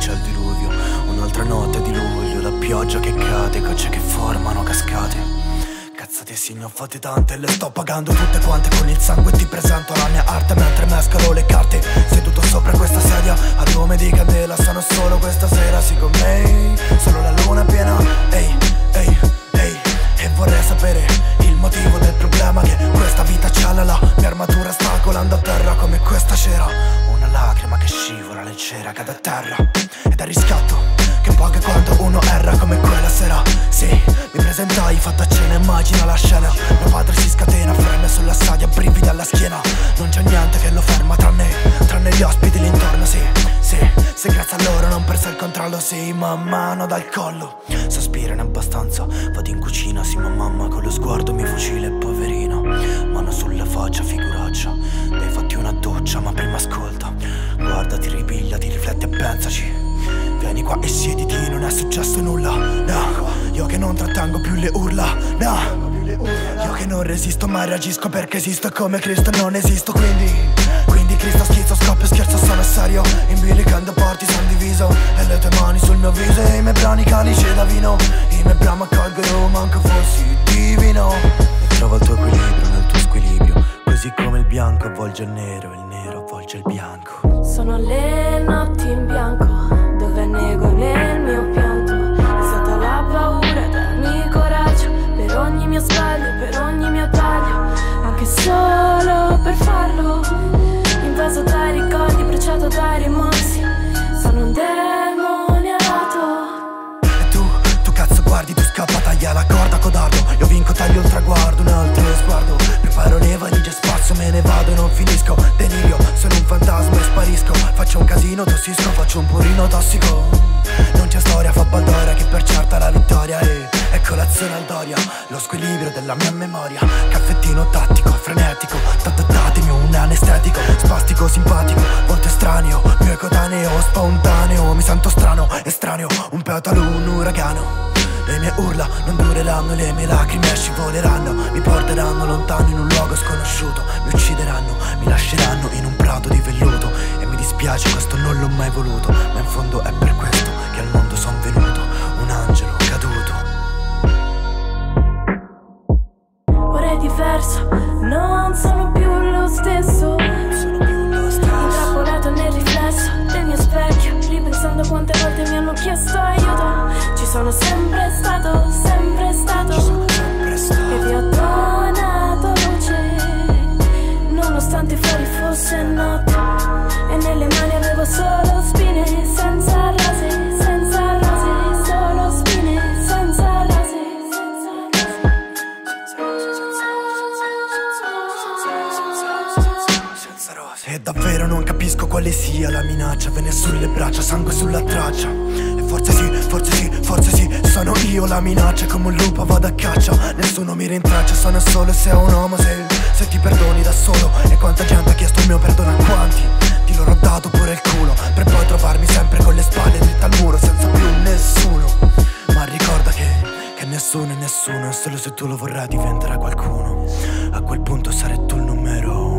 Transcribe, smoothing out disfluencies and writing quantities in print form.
c'è il diluvio. Un'altra notte di luglio, la pioggia che cade, gocce che formano cascate. Cazzate sì, ne ho fatte tante, le sto pagando tutte quante con il sangue. Ti presento la mia arte mentre mescolo le carte. Seduto sopra questa sedia a lume di candela, sono solo questa sera, sì con me. Solo la luna è piena, ehi, ehi, ehi. E vorrei sapere il motivo del problema, che questa vita c'ha la mia armatura sta colando a terra come questa cera. Una lacrima che scivola leggera, cade a terra. Ed è riscatto che paga quando uno erra, come quella sera. Sì, mi presentai fatta cena, immagina la scena. Mio padre si scatena, freme sulla sadia, brividi alla schiena. Non c'è niente che lo ferma tranne gli ospiti l'intorno, sì, sì. Se grazie a loro non perso il controllo, sì, ma mano dal collo. Sospira in abbastanza, vado in cucina, sì, ma mamma con lo sguardo mi fucile, poverina. Mano sulla faccia, figuraccia, dai fatti una doccia, ma prima ascolta. Guardati, ripigliati, rifletti e pensaci. Vieni qua e siediti, non è successo nulla, no. Io che non trattengo più le urla, no. Io che non resisto ma reagisco perché esisto, e come Cristo non esisto. Quindi Cristo schizzo, scoppio, scherzo, sono serio. In bilicando porti son diviso, e le tue mani sul mio viso, e i miei brani calici da vino. I miei brami accolgono, manco fossi divino. E trova il tuo equilibrio nel tuo squilibrio, così come il bianco avvolge il nero avvolge il bianco. Sono le notti in bianco, dove nego nel mio pianto. È stata la paura a darmi coraggio, per ogni mio sbaglio, per ogni mio taglio, anche solo per farlo. Invaso dai ricordi, bruciato dai rimorsi, sono un demoniato. E tu cazzo guardi, tu scappa, taglia la corda, codardo. Io vinco, taglio il traguardo, un altro sguardo. Preparo le valigie, spazio, me ne vado e non finisco. Delirio, sono un fantasma e sparisco. Faccio un casino, tossisco, faccio un purino tossico. Non c'è storia, fa baldoria, che per certa la vittoria è colazione al Doria. Lo squilibrio della mia memoria, caffettino tattico, frenetico. Datemi un anestetico, spastico, simpatico, volto estraneo, mio coetaneo, spontaneo. Mi sento strano, estraneo, un petalo, un uragano. Le mie urla non dureranno, le mie lacrime scivoleranno. Mi porteranno lontano in un luogo sconosciuto. Mi uccideranno, mi lasceranno in un prato di velluto. E mi dispiace, questo non l'ho mai voluto, ma in fondo è per questo che al mondo son venuto, un angelo caduto. Ora è diverso, non sono più lo stesso. Intrappolato nel riflesso del mio specchio, ripensando quante volte mi hanno chiesto aiuto. Ci sono sempre stato, sempre stato. E vi ho donato luce, nonostante fuori fosse notte. E nelle mani avevo solo spine, senza rose, senza rose. Solo spine, senza rose, senza rose. E davvero non capisco quale sia la minaccia. Vene sulle braccia, sangue sulla traccia. E forse sì, forse sì, forse sì, sono io la minaccia. Come un lupo vado a caccia, nessuno mi rintraccia. Sono solo se ho un uomo, se ti perdoni da solo. E quanta gente ha chiesto il mio perdono a quanti di loro ho dato pure il culo, per poi trovarmi sempre con le spalle dritte al muro, senza più nessuno. Ma ricorda che nessuno è nessuno, e solo se tu lo vorrai diventerà qualcuno. A quel punto sarai tu il numero